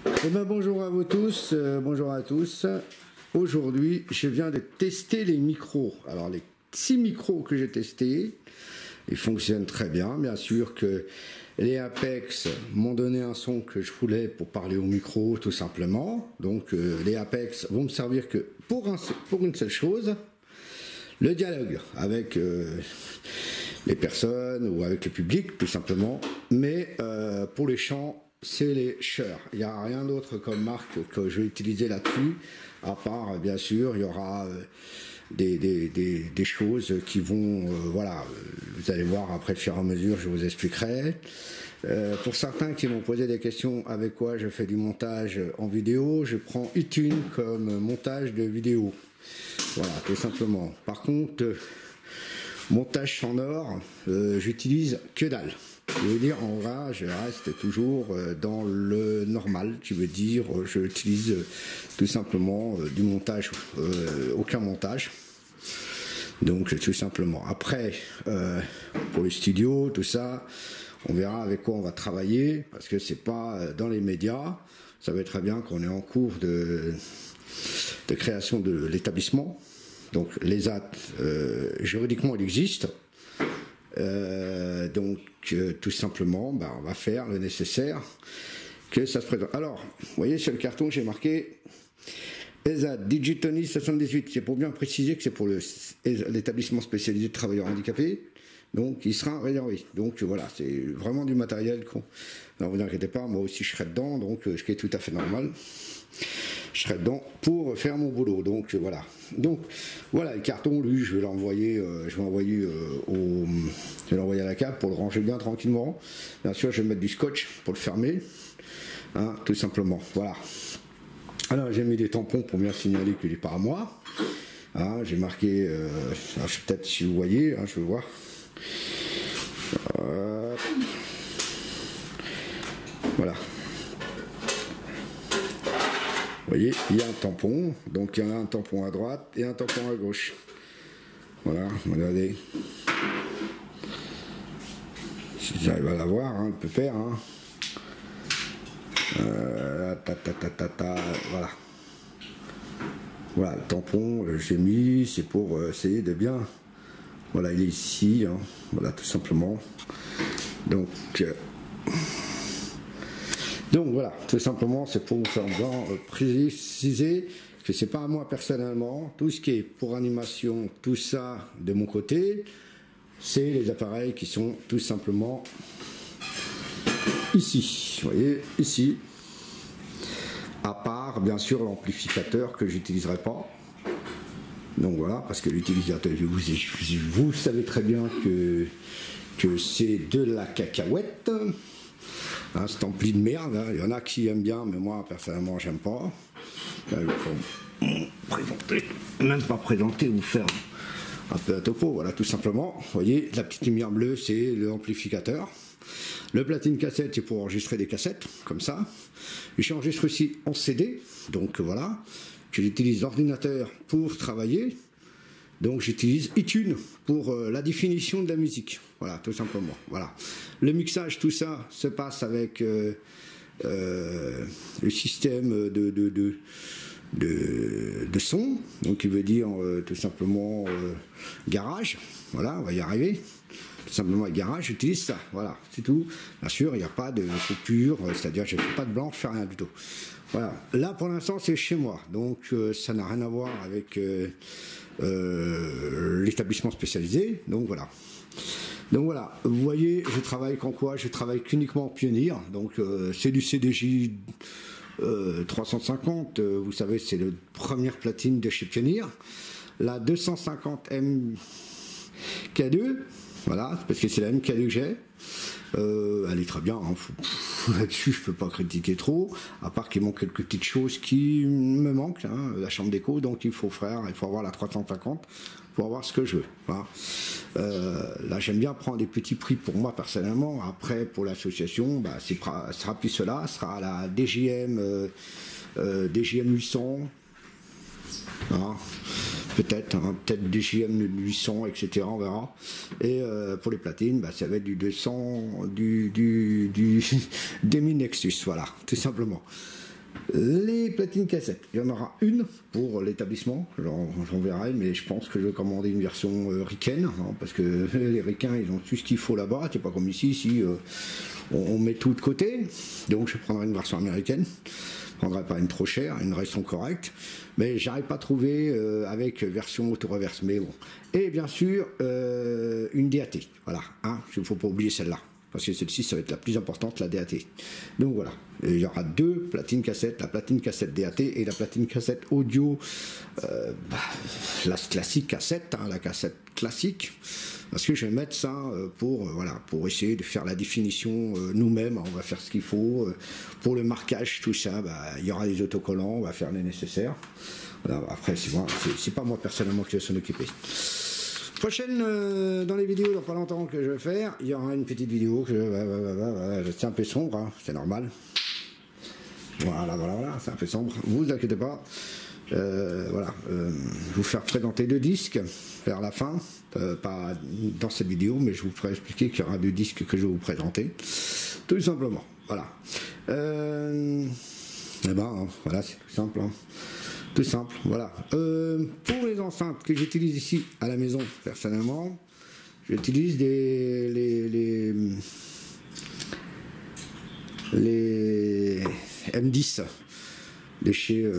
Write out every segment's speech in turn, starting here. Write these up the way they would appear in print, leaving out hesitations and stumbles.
Eh ben, bonjour à vous tous, bonjour à tous. Aujourd'hui, je viens de tester les micros. Alors, les 6 micros que j'ai testés, ils fonctionnent très bien sûr que les Apex m'ont donné un son que je voulais pour parler au micro, tout simplement. Donc, les Apex vont me servir que pour une seule chose, le dialogue avec les personnes ou avec le public, tout simplement. Mais pour les chants, c'est les Shure. Il n'y a rien d'autre comme marque que je vais utiliser là-dessus, à part, bien sûr, il y aura des choses qui vont, voilà, vous allez voir après, au fur et à mesure, je vous expliquerai. Pour certains qui m'ont posé des questions avec quoi je fais du montage en vidéo, je prends iTunes comme montage de vidéo. Voilà, tout simplement. Par contre, montage sonore, j'utilise que dalle. Je veux dire, en vrai, je reste toujours dans le normal. Tu veux dire, je utilise tout simplement du montage, aucun montage. Donc, tout simplement. Après, pour les studios, tout ça, on verra avec quoi on va travailler, parce que c'est pas dans les médias. Ça va être très bien qu'on est en cours de création de l'établissement. Donc, l'ESAT, juridiquement, il existe. Tout simplement, on va faire le nécessaire que ça se présente. Alors, vous voyez, sur le carton, j'ai marqué ESAT Digitoni 78. C'est pour bien préciser que c'est pour l'établissement spécialisé de travailleurs handicapés. Donc, il sera réservé. Donc, voilà, c'est vraiment du matériel. Non, vous inquiétez pas, moi aussi, je serai dedans. Donc, ce qui est tout à fait normal. Je serai dedans pour faire mon boulot. Donc voilà. Donc voilà, le carton, lui, je vais l'envoyer, à la cave pour le ranger bien tranquillement. Bien sûr, je vais mettre du scotch pour le fermer, hein, tout simplement. Voilà. Alors j'ai mis des tampons pour bien signaler qu'il n'est pas à moi. Hein, j'ai marqué, peut-être si vous voyez, hein, je vais voir. Voilà. Vous voyez, il y a un tampon, donc il y en a un tampon à droite et un tampon à gauche. Voilà, regardez. Si j'arrive à la voir, hein, le pépère. Hein. Voilà. Voilà, le tampon, j'ai mis, c'est pour essayer de bien. Voilà, il est ici, hein. Voilà, tout simplement. Donc voilà, tout simplement, c'est pour vous faire bien préciser que c'est pas à moi personnellement. Tout ce qui est pour animation, tout ça de mon côté, c'est les appareils qui sont tout simplement ici. Vous voyez, ici. À part, bien sûr, l'amplificateur que j'utiliserai pas. Donc voilà, parce que l'utilisateur, vous savez très bien que c'est de la cacahuète. Hein, c'est ampli de merde, hein. Il y en a qui aiment bien, mais moi personnellement j'aime pas. Là, il faut présenter, même pas présenter, vous faire un peu un topo, voilà, tout simplement. Vous voyez, la petite lumière bleue, c'est l'amplificateur. Le platine cassette, c'est pour enregistrer des cassettes, comme ça. J'enregistre aussi en CD, donc voilà. J'utilise l'ordinateur pour travailler. Donc j'utilise iTunes pour la définition de la musique. Voilà, tout simplement. Voilà. Le mixage, tout ça se passe avec le système de son. Donc il veut dire tout simplement garage. Voilà, on va y arriver. Tout simplement avec garage, j'utilise ça. Voilà, c'est tout. Bien sûr, il n'y a pas de coupure, c'est-à-dire je ne fais pas de blanc, je ne fais rien du tout. Voilà. Là pour l'instant c'est chez moi. Donc ça n'a rien à voir avec l'établissement spécialisé, donc voilà. Vous voyez, je travaille qu'en quoi? Je travaille qu'uniquement en Pioneer, donc c'est du CDJ 350, vous savez, c'est la première platine de chez Pioneer. La 250 MK2, voilà, parce que c'est la MK2 que j'ai. Elle est très bien, hein. Là-dessus je peux pas critiquer trop, à part qu'il manque quelques petites choses qui me manquent, hein, la chambre d'écho, donc il faut avoir la 350 pour avoir ce que je veux. Voilà. Là j'aime bien prendre des petits prix pour moi personnellement. Après pour l'association, ce sera plus cela, ce sera la DJM 800. Voilà. Peut-être DJM 800, etc. On verra. Et pour les platines, ça va être du 200, des Mi Nexus, voilà, tout simplement. Les platines cassettes, il y en aura une pour l'établissement, j'en verrai, mais je pense que je vais commander une version ricaine, hein, parce que les ricains ils ont tout ce qu'il faut là-bas, c'est pas comme ici, on met tout de côté, donc je prendrai une version américaine, je prendrai pas une trop chère, une version correcte, mais j'arrive pas à trouver avec version auto-reverse, mais bon. Et bien sûr, une DAT, voilà, hein, il ne faut pas oublier celle-là. Parce que celle-ci, ça va être la plus importante, la DAT. Donc voilà, il y aura deux platines cassettes, la platine cassette DAT et la platine cassette audio, la classique cassette, hein, la cassette classique. Parce que je vais mettre ça pour essayer de faire la définition nous-mêmes, on va faire ce qu'il faut. Pour le marquage, tout ça, il y aura des autocollants, on va faire les nécessaires. Voilà, après, c'est pas moi personnellement qui vais s'en occuper. Prochaine, dans les vidéos, dans pas longtemps que je vais faire, il y aura une petite vidéo que c'est un peu sombre, hein, c'est normal. Voilà, c'est un peu sombre, vous inquiétez pas. Vous faire présenter deux disques vers la fin, pas dans cette vidéo, mais je vous ferai expliquer qu'il y aura deux disques que je vais vous présenter, tout simplement. Voilà. Voilà, c'est tout simple. Hein. Tout simple, voilà. Pour les enceintes que j'utilise ici à la maison, personnellement, j'utilise les M10 de chez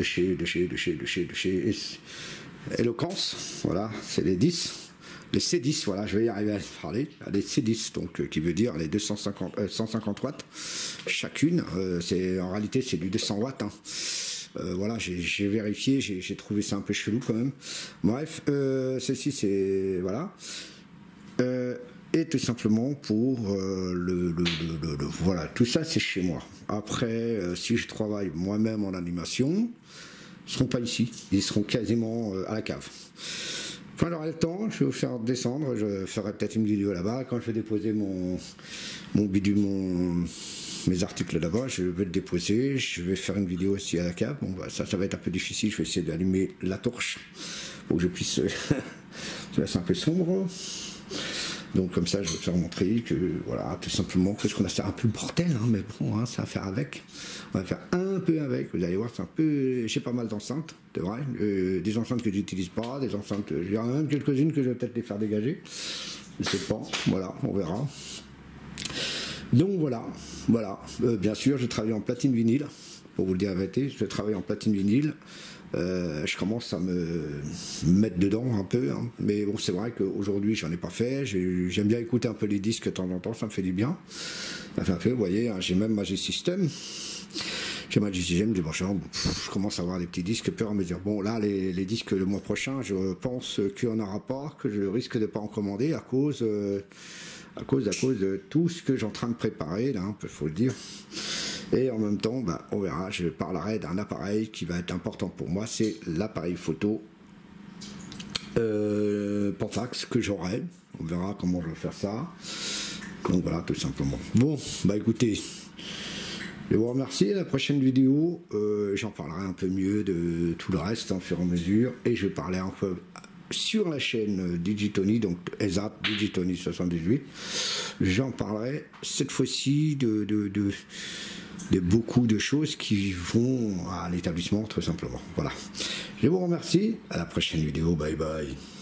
Eloquence, voilà, c'est les 10. Les C10, voilà, je vais y arriver à parler. Les C10, donc qui veut dire les 150 watts chacune. En réalité, c'est du 200 watts. Hein. Voilà, j'ai vérifié, j'ai trouvé ça un peu chelou quand même. Bref, ceci c'est voilà. Et tout simplement pour voilà, tout ça c'est chez moi. Après, si je travaille moi-même en animation, ils seront pas ici, ils seront quasiment à la cave. Quand j'aurai le temps, je vais vous faire descendre, je ferai peut-être une vidéo là-bas. Quand je vais déposer mes articles là-bas, je vais le déposer, je vais faire une vidéo aussi à la cave. Bon, ça va être un peu difficile, je vais essayer d'allumer la torche pour que je puisse... c'est un peu sombre. Donc comme ça, je vais te faire montrer que, voilà, tout simplement, qu'est-ce qu'on a fait un peu le bordel, hein, mais bon, hein, ça va faire avec. On va faire un peu avec, vous allez voir, c'est un peu... J'ai pas mal d'enceintes, c'est vrai. Des enceintes que j'utilise pas, des enceintes... Il y en a même quelques-unes que je vais peut-être les faire dégager. Je sais pas, voilà, on verra. Donc voilà. Bien sûr, je travaille en platine vinyle, pour vous le dire la vérité, je travaille en platine vinyle. Je commence à me mettre dedans un peu, hein. Mais bon, c'est vrai qu'aujourd'hui j'en ai pas fait. J'aime bien écouter un peu les disques de temps en temps, ça me fait du bien. Ça fait un peu, vous voyez, hein, j'ai même Magic System. J'ai Magic System, je commence à avoir des petits disques, peur à me dire, bon là les disques le mois prochain, je pense qu'il n'y en aura pas, que je risque de pas en commander à cause de tout ce que j'ai en train de préparer, là, il faut le dire. Et en même temps, on verra, je parlerai d'un appareil qui va être important pour moi, c'est l'appareil photo Pentax que j'aurai. On verra comment je vais faire ça. Donc voilà, tout simplement. Bon, écoutez, je vous remercie. À la prochaine vidéo, j'en parlerai un peu mieux de tout le reste, au fur et à mesure. Et je vais parler un peu sur la chaîne Digitoni, donc ESAT Digitoni 78. J'en parlerai cette fois-ci de beaucoup de choses qui vont à l'établissement, tout simplement. Voilà. Je vous remercie. À la prochaine vidéo. Bye bye.